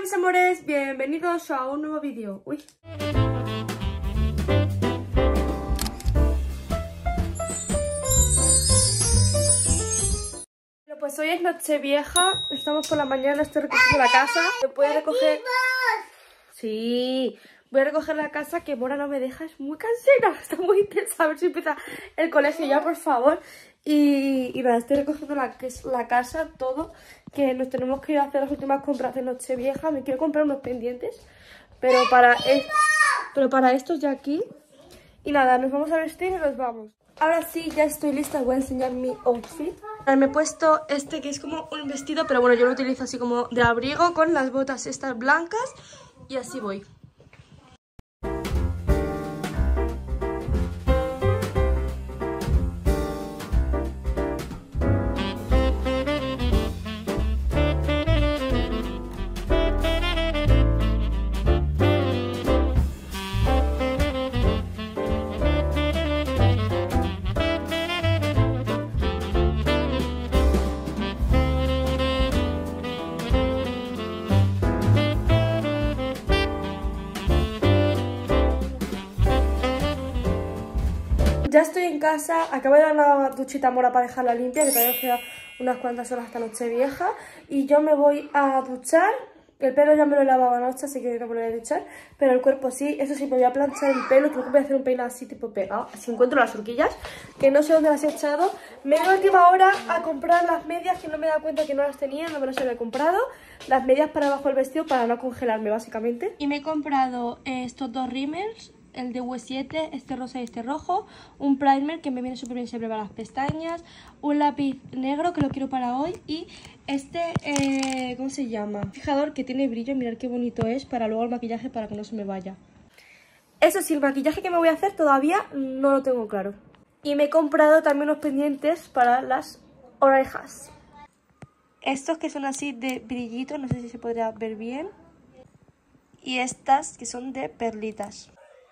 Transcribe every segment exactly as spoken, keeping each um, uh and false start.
mis amores, bienvenidos a un nuevo vídeo. Uy. Pues hoy es Nochevieja, estamos por la mañana, estoy recogiendo la casa. Voy a recoger... Sí, voy a recoger la casa, que Mora no me deja, es muy cansera, está muy intensa. A ver si empieza el colegio ya, por favor. Y, y nada, estoy recogiendo la, la casa, todo, que nos tenemos que ir a hacer las últimas compras de Nochevieja. Me quiero comprar unos pendientes, pero para, es, pero para estos de aquí. Y nada, nos vamos a vestir y nos vamos. Ahora sí, ya estoy lista, voy a enseñar mi outfit. Me he puesto este que es como un vestido, pero bueno, yo lo utilizo así como de abrigo con las botas estas blancas y así voy. Ya estoy en casa, acabo de dar una duchita a Mora para dejarla limpia, que todavía nos queda unas cuantas horas hasta Nochevieja. Y yo me voy a duchar, el pelo ya me lo he lavado anoche, así que no me lo voy a duchar, pero el cuerpo sí. Eso sí, me voy a planchar el pelo, creo que voy a hacer un peinado así tipo pegado, así encuentro las horquillas, que no sé dónde las he echado. Me he ido a última hora a comprar las medias, que no me he dado cuenta que no las tenía, no me las había comprado. Las medias para abajo del vestido para no congelarme, básicamente. Y me he comprado eh, estos dos rímels, el de U siete, este rosa y este rojo, un primer que me viene súper bien siempre para las pestañas, un lápiz negro que lo quiero para hoy y este, eh, ¿cómo se llama? Fijador que tiene brillo, mirad qué bonito es, para luego el maquillaje para que no se me vaya. Eso sí, el maquillaje que me voy a hacer todavía no lo tengo claro. Y me he comprado también unos pendientes para las orejas. Estos que son así de brillito, no sé si se podrá ver bien. Y estas que son de perlitas.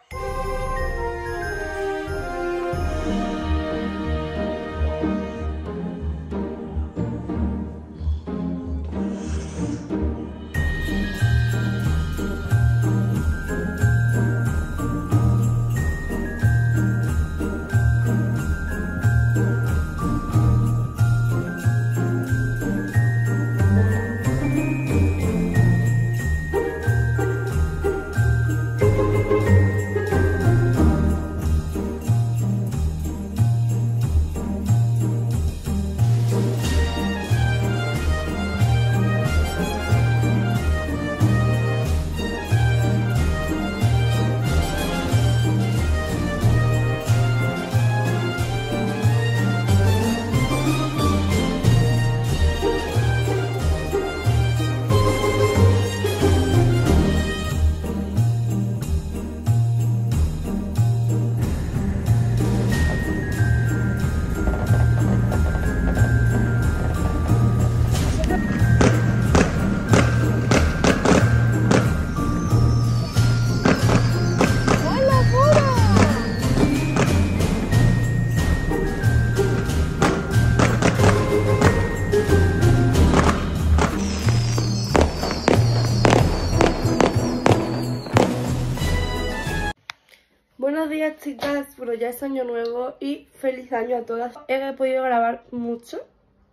Buenos días, chicas, bueno, ya es año nuevo y feliz año a todas. He podido grabar mucho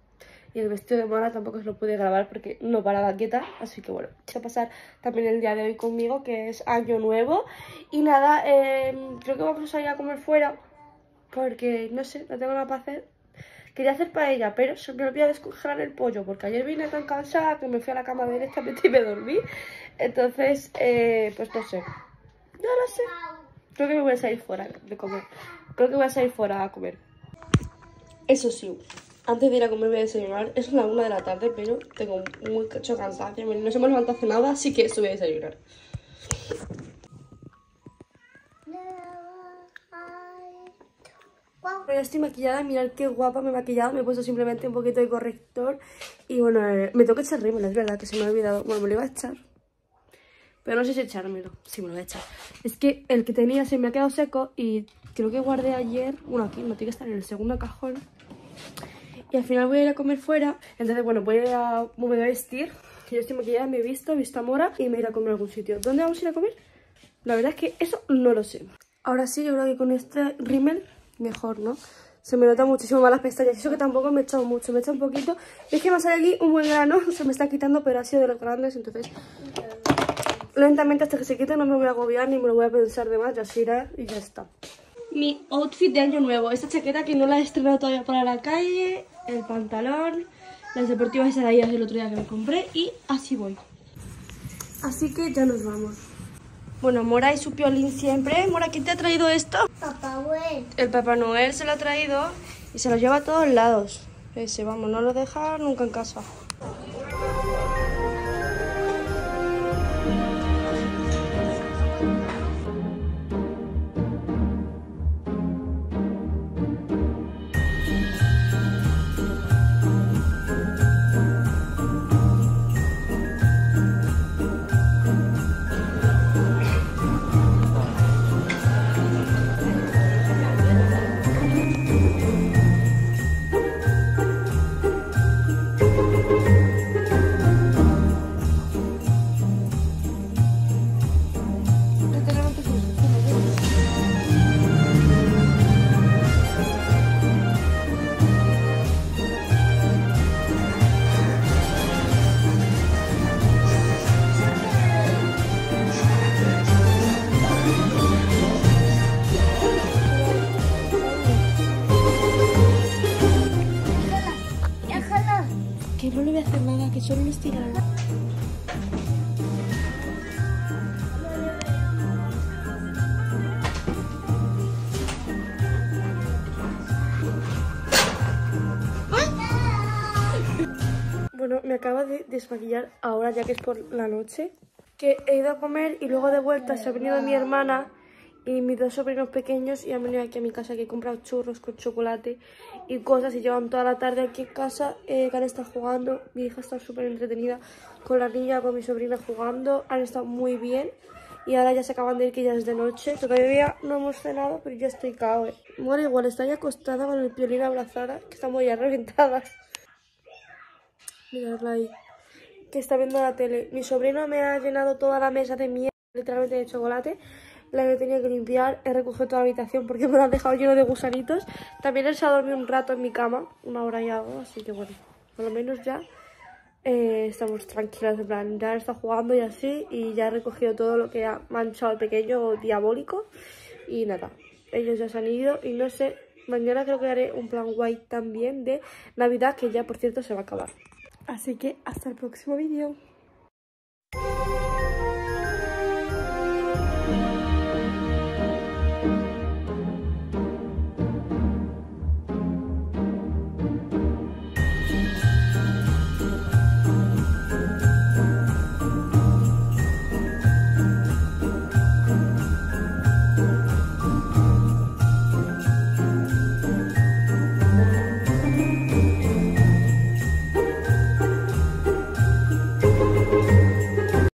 y el vestido de Mora tampoco se lo pude grabar porque no paraba quieta, así que bueno, voy a pasar también el día de hoy conmigo, que es año nuevo. Y nada, eh, creo que vamos a ir a comer fuera porque, no sé, no tengo nada para hacer. Quería hacer paella, pero se me olvidó descongelar el pollo porque ayer vine tan cansada que me fui a la cama directamente y me dormí. Entonces, eh, pues no sé, no lo sé. Creo que me voy a salir fuera de comer. Creo que voy a salir fuera a comer. Eso sí, antes de ir a comer voy a desayunar. Es la una de la tarde, pero tengo mucho cansancio. No se me levantado hace nada, así que esto voy a desayunar. Bueno, ya estoy maquillada, mirad qué guapa me he maquillado. Me he puesto simplemente un poquito de corrector. Y bueno, eh, me toca echar rímel, es verdad que se me ha olvidado. Bueno, me lo iba a echar, pero no sé si echármelo. Sí, me lo voy a echar. Es que el que tenía se me ha quedado seco y creo que guardé ayer. Bueno, aquí no tiene que estar en el segundo cajón. Y al final voy a ir a comer fuera. Entonces, bueno, voy a, me voy a vestir. que yo estoy maquillada, me he visto, he visto a Mora y me iré a comer a algún sitio. ¿Dónde vamos a ir a comer? La verdad es que eso no lo sé. Ahora sí, yo creo que con este rímel mejor, ¿no? Se me nota muchísimo más las pestañas. Eso que tampoco me he echado mucho, me he echado un poquito. Es que me sale aquí un buen grano, se me está quitando, pero ha sido de los grandes, entonces lentamente hasta que se quite no me voy a agobiar ni me lo voy a pensar de más, ya se irá y ya está. Mi outfit de año nuevo, esta chaqueta que no la he estrenado todavía para la calle, el pantalón, las deportivas esas de ahí el otro día que me compré y así voy. Así que ya nos vamos. Bueno, Mora y su piolín siempre. Mora, ¿quién te ha traído esto? Papá Noel. El Papá Noel se lo ha traído y se lo lleva a todos lados. Ese, vamos, no lo deja nunca en casa. Que no le voy a hacer nada, que solo lo estirará. Bueno, me acaba de desmaquillar ahora, ya que es por la noche. Que he ido a comer y luego de vuelta se ha venido mi hermana y mis dos sobrinos pequeños y han venido aquí a mi casa, que he comprado churros con chocolate y cosas y llevan toda la tarde aquí en casa. Eh, que han estado jugando, mi hija está súper entretenida con la niña, con mi sobrina jugando, han estado muy bien y ahora ya se acaban de ir, que ya es de noche. Todavía no hemos cenado, pero ya estoy cao. Eh. Bueno, igual está ya acostada con el piolín abrazada, que estamos ya reventadas. Miradla ahí, que está viendo la tele. Mi sobrino me ha llenado toda la mesa de mierda, literalmente de chocolate. La he tenido que limpiar, he recogido toda la habitación porque me lo han dejado lleno de gusanitos. También él se ha dormido un rato en mi cama, una hora y algo, así que bueno, por lo menos ya eh, estamos tranquilas, en plan, ya está jugando y así, y ya he recogido todo lo que ha manchado el pequeño diabólico. Y nada, ellos ya se han ido y no sé, mañana creo que haré un plan guay también de Navidad, que ya por cierto se va a acabar. Así que hasta el próximo vídeo.